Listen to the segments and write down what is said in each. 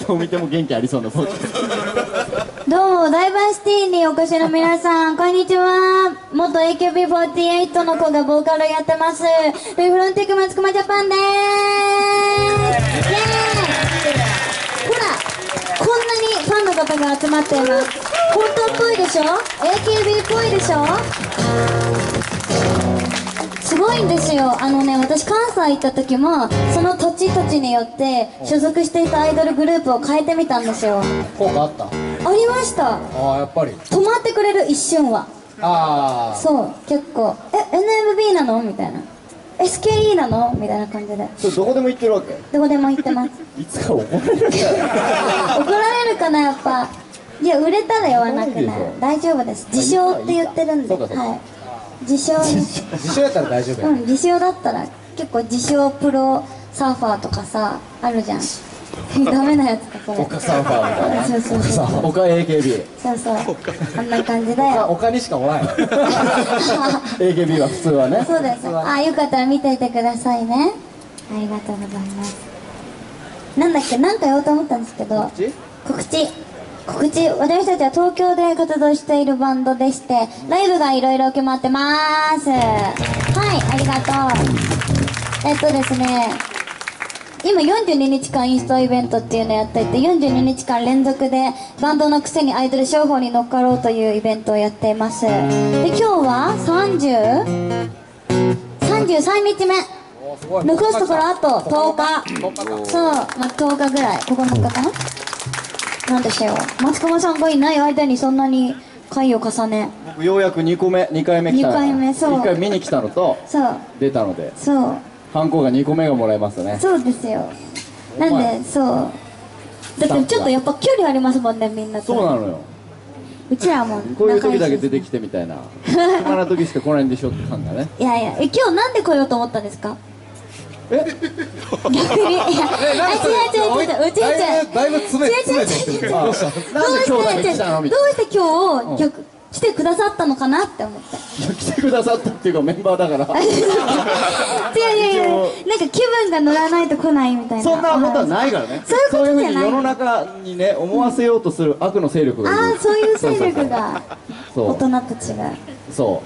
どう見ても元気ありそうなポーズ。 どうも、ダイバーシティにお越しの皆さん、こんにちは。元 AKB48 の子がボーカルやってます。フロンティックマツクマジャパンでーす。イエーイ。ほら、こんなにファンの方が集まっています。本当っぽいでしょ？ AKB っぽいでしょ？すごいんですよ。私関西行った時もその土地土地によって所属していたアイドルグループを変えてみたんですよ。 効果あった？ ありました。 ああ、やっぱり止まってくれる、一瞬は。 ああ、 そう、結構NMB なのみたいな、 SKE なのみたいな感じで。 それどこでも行ってるわけ？ どこでも行ってますいつか怒られるから怒られるかな、やっぱ。いや、売れたら言わなくない。大丈夫です。自称って言ってるんで。はい、自称自称やったら大丈夫や。 うん、自称だったら結構、自称プロサーファーとかさ、あるじゃん。ダメなやつか、これ。 岡サーファーみたいな。 そうそうそう、 岡 AKB。 そうそう、あんな感じだよ。 岡にしかおらんよ。AKB は普通はね。 そうです。あ、よかったら見ていてくださいね。ありがとうございます。なんだっけ、なんか言おうと思ったんですけど、告知。私たちは東京で活動しているバンドでして、ライブがいろいろ決まってまーす。はい、ありがとう。ですね、今42日間インストイベントっていうのをやっていて、42日間連続でバンドのくせにアイドル商法に乗っかろうというイベントをやっています。で、今日は33日目。残すところあと10日。そう、まあ、10日ぐらい、9日かな。なんでしょう、松隈さんがいない間にそんなに回を重ね、 僕ようやく2回目来たの。 2回目、そう、 1回見に来たのとそう出たので、 そう、 ハンコが2個目がもらえますね。 そうですよ。なんで、そう、だってちょっとやっぱ距離ありますもんね、みんなと。 そうなのよ。 うちらもこういう時だけ出てきてみたいな、暇な時しか来ないんでしょって感がね。 いやいや、今日なんで来ようと思ったんですか？逆に、いや、違う、うちだいぶ詰めてきてる。なんで今日だけ来たのみたいな。 どうして今日来てくださったのかなって思って。 いや、来てくださったっていうかメンバーだから。 いやいやいや、なんか気分が乗らないと来ないみたいな。 そんなことはないからね。そういうふうに世の中にね、思わせようとする悪の勢力がいる。 ああ、そういう勢力が大人と違う。 そう、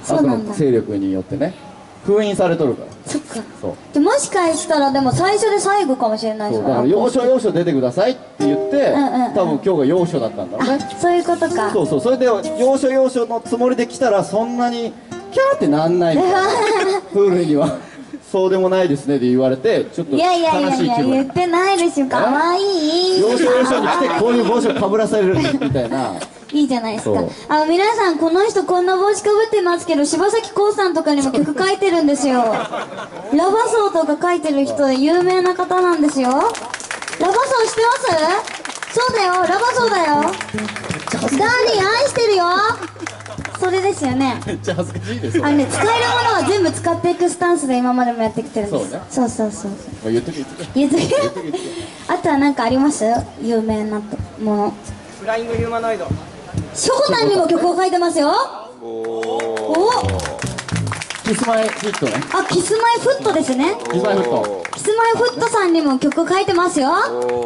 悪の勢力によってね、封印されとるから。 そっか。でもしかしたらでも最初で最後かもしれないですから。要所要所出てくださいって言って、多分今日が要所だったんだろうね。 そういうことか。 そうそう、それで要所要所のつもりで来たらそんなにキャーってなんないからプールにはそうでもないですねって言われて、ちょっと悲しい気分。 いやいやいや、言ってないでしょ。かわいい。 要所要所に来てこういう帽子をかぶらされるみたいな。 いいじゃないですか。皆さん、この人こんな帽子かぶってますけど、柴咲コウさんとかにも曲書いてるんですよ。ラバソーとか書いてる人で有名な方なんですよ。ラバソー知ってます？そうだよ、ラバソーだよ。ダーリン愛してるよ。それですよね。 めっちゃ恥ずかしいです。 使えるものは全部使っていくスタンスで今までもやってきてるんです。そうそうそう。 言っとけ言っとけ。あとは何かあります？有名なもの。 フライングヒューマノイド。 ショコタンにも曲を書いてますよ。お、 キスマイフットね。 あ、キスマイフットですね。 キスマイフット。 キスマイフットさんにも曲書いてますよ。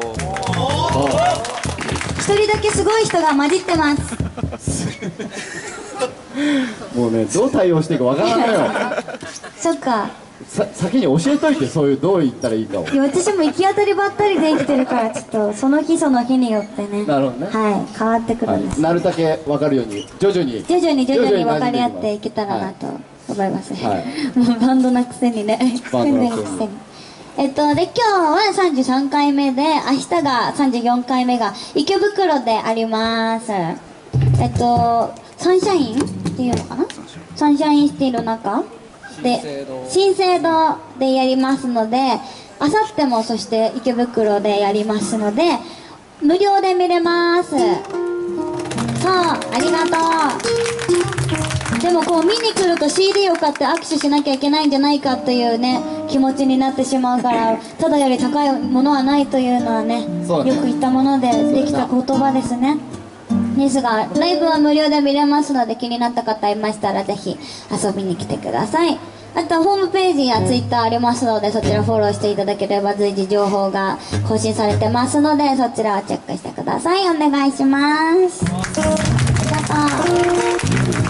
一人だけすごい人が混じってます。 もうね、どう対応していいかわからないよ。 そっか。 先に教えといて、そういうどう言ったらいいかを。 いや、私も行き当たりばったりで生きてるから、ちょっとその日その日によってね。 なるほどね。 はい、変わってくるんです。 なるだけ分かるように徐々に分かり合っていけたらなと思いますね。もうバンドなくせにね。バンドなくせに。で、今日は33回目で、明日が34回目が池袋であります。サンシャインっていうのかな、サンシャインシティの中で新生堂でやりますので、あさってもそして池袋でやりますので無料で見れます。そう、ありがとう。でもこう見に来ると CD を買って握手しなきゃいけないんじゃないかというね気持ちになってしまうから、ただより高いものはないというのはね、よく言ったものでできた言葉ですね。ですがライブは無料で見れますので、気になった方いましたらぜひ遊びに来てください。 あとホームページやツイッターありますので、そちらフォローしていただければ随時情報が更新されてますので、そちらをチェックしてください。お願いします。ありがとう。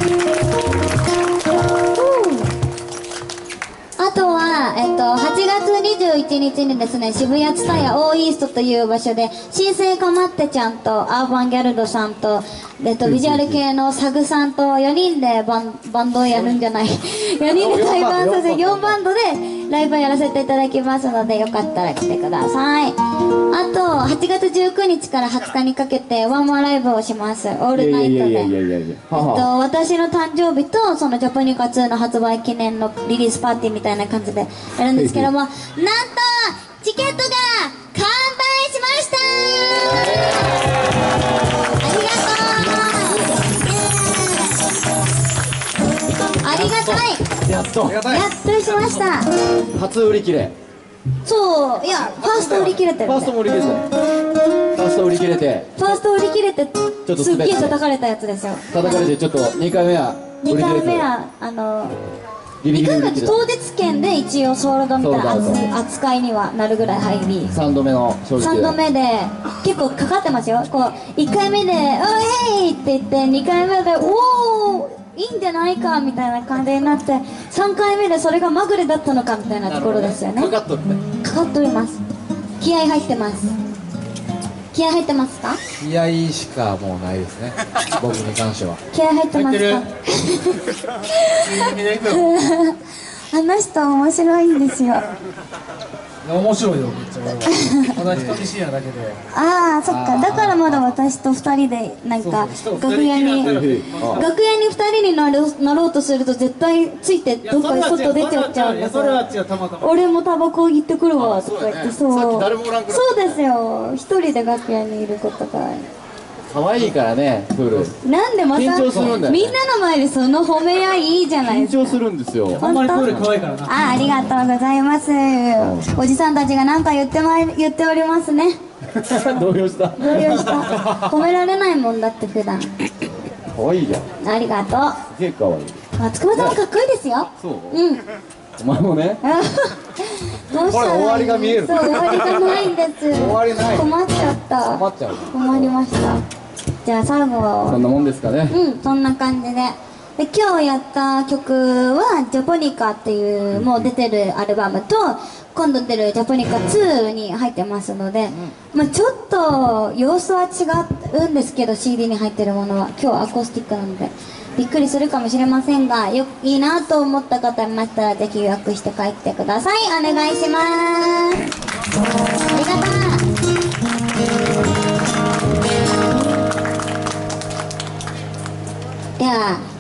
あとは、8月21日にですね、渋谷ツタヤオーイーストという場所で、新生かまってちゃんと、アーバンギャルドさんと、ビジュアル系のサグさんと4人でバンドをやるんじゃない4人で対バンさせ4バンドでライブやらせていただきますので、よかったら来てください。あと8月19日から20日にかけてワンマンライブをします。オールナイトで。私の誕生日とそのジャポニカ2の発売記念のリリースパーティーみたいな感じでやるんですけども、なんとチケットが完売しました。ありがたい。やっとしました。 初売り切れ。 そう、いや、ファースト売り切れてる。 ファーストも売り切れて。ファースト売り切れて。 ファースト売り切れて、すっげえ叩かれたやつですよ。 叩かれて、ちょっと2回目は売り切れて。 2回目は、2回目当日券で一応ソールドみたいな扱いにはなるぐらい入り、 3度目の正直 3度目で結構かかってますよ。こう1回目で「おい!」って言って、2回目で「おおいいんじゃないか」みたいな感じになって、3回目でそれがまぐれだったのかみたいなところですよね。 かかっとるね。 かかっております。気合入ってます。気合入ってますか？ 気合しかもうないですね。僕に関しては。 気合入ってますか？あの人面白いんですよ。 面白いよ、めっちゃ。まだ人見知りなだけで。 ああ、そっか。だからまだ私と2人でなんか楽屋に2人になろうとすると絶対ついてどっかに外出ちゃっちゃうんですよ。俺もタバコ行ってくるわとか言って、そうそうですよ。1人で楽屋にいることが可愛いからね、プール。 なんでまた緊張するんだよね。 みんなの前でその褒め合いいいじゃないですか。 緊張するんですよ。 あんまりプール可愛いからな。 ありがとうございます。おじさんたちが何か言っておりますね。 動揺した。 動揺した。褒められないもんだって普段。 可愛いじゃん。 ありがとう。 すげえ可愛い。 つくばさんもかっこいいですよ。 そう。 うん。 お前もね。 どうしたらいい？ これ終わりが見える。 そう、終わりがないんです。 終わりない。 困っちゃった。 困っちゃう。 困りました。じゃあ最後はそんなもんですかね。 そんな感じで。今日やった曲はジャポニカっていうもう出てるアルバムと今度出るジャポニカ2に入ってますので、まあちょっと様子は違うんですけど、 CD に入ってるものは今日はアコースティックなのでびっくりするかもしれませんが、いいなと思った方いましたらぜひ予約して帰ってください。お願いします。ありがとう。では